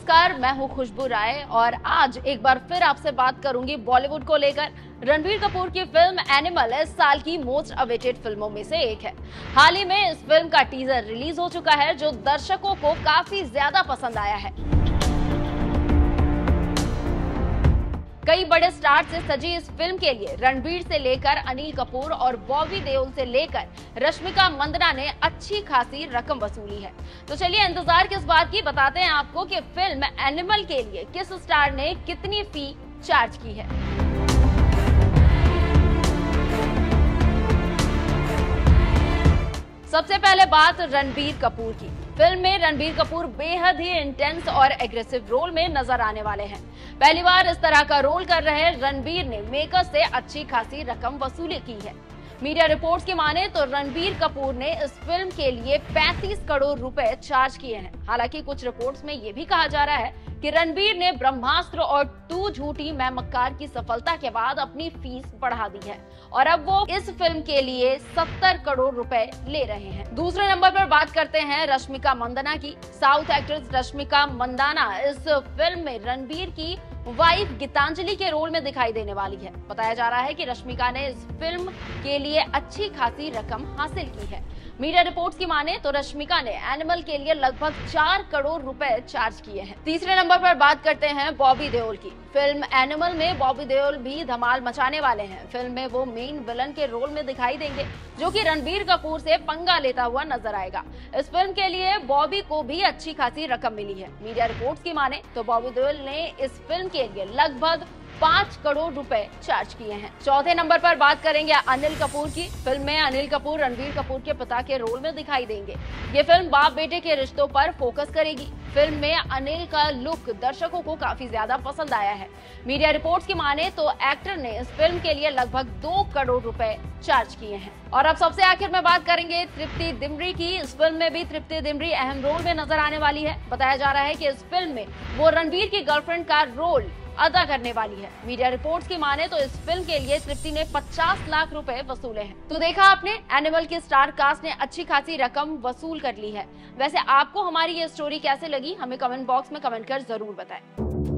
नमस्कार, मैं हूं खुशबू राय और आज एक बार फिर आपसे बात करूंगी बॉलीवुड को लेकर। रणबीर कपूर की फिल्म एनिमल इस साल की मोस्ट अवेटेड फिल्मों में से एक है। हाल ही में इस फिल्म का टीजर रिलीज हो चुका है जो दर्शकों को काफी ज्यादा पसंद आया है। कई बड़े स्टार से सजी इस फिल्म के लिए रणबीर से लेकर अनिल कपूर और बॉबी देओल से लेकर रश्मिका मंदाना ने अच्छी खासी रकम वसूली है। तो चलिए इंतजार किस बात की, बताते हैं आपको कि फिल्म एनिमल के लिए किस स्टार ने कितनी फी चार्ज की है। सबसे पहले बात रणबीर कपूर की। फिल्म में रणबीर कपूर बेहद ही इंटेंस और एग्रेसिव रोल में नजर आने वाले हैं। पहली बार इस तरह का रोल कर रहे रणबीर ने मेकर्स से अच्छी खासी रकम वसूली की है। मीडिया रिपोर्ट्स की माने तो रणबीर कपूर ने इस फिल्म के लिए 35 करोड़ रुपए चार्ज किए हैं। हालांकि कुछ रिपोर्ट्स में यह भी कहा जा रहा है कि रणबीर ने ब्रह्मास्त्र और तू झूठी मैं मक्कार की सफलता के बाद अपनी फीस बढ़ा दी है और अब वो इस फिल्म के लिए 70 करोड़ रुपए ले रहे हैं। दूसरे नंबर पर बात करते हैं रश्मिका मंदाना की। साउथ एक्ट्रेस रश्मिका मंदाना इस फिल्म में रणबीर की वाइफ गीतांजलि के रोल में दिखाई देने वाली है। बताया जा रहा है कि रश्मिका ने इस फिल्म के लिए अच्छी खासी रकम हासिल की है। मीडिया रिपोर्ट्स की माने तो रश्मिका ने एनिमल के लिए लगभग 4 करोड़ रुपए चार्ज किए हैं। तीसरे नंबर पर बात करते हैं बॉबी देओल की। फिल्म एनिमल में बॉबी देओल भी धमाल मचाने वाले हैं। फिल्म में वो मेन विलन के रोल में दिखाई देंगे जो कि रणबीर कपूर से पंगा लेता हुआ नजर आएगा। इस फिल्म के लिए बॉबी को भी अच्छी खासी रकम मिली है। मीडिया रिपोर्ट्स की माने तो बॉबी देओल ने इस फिल्म के लिए लगभग 5 करोड़ रुपए चार्ज किए हैं। चौथे नंबर पर बात करेंगे अनिल कपूर की। फिल्म में अनिल कपूर रणबीर कपूर के पिता के रोल में दिखाई देंगे। ये फिल्म बाप बेटे के रिश्तों पर फोकस करेगी। फिल्म में अनिल का लुक दर्शकों को काफी ज्यादा पसंद आया है। मीडिया रिपोर्ट्स की माने तो एक्टर ने इस फिल्म के लिए लगभग 2 करोड़ रुपए चार्ज किए हैं। और अब सबसे आखिर में बात करेंगे तृप्ति डिमरी की। इस फिल्म में भी तृप्ति डिमरी अहम रोल में नजर आने वाली है। बताया जा रहा है कि इस फिल्म में वो रणबीर की गर्लफ्रेंड का रोल अदा करने वाली है। मीडिया रिपोर्ट्स की माने तो इस फिल्म के लिए तृप्ति ने 50 लाख रुपए वसूले हैं। तो देखा आपने, एनिमल की स्टार कास्ट ने अच्छी खासी रकम वसूल कर ली है। वैसे आपको हमारी ये स्टोरी कैसे लगी, हमें कमेंट बॉक्स में कमेंट कर जरूर बताएं।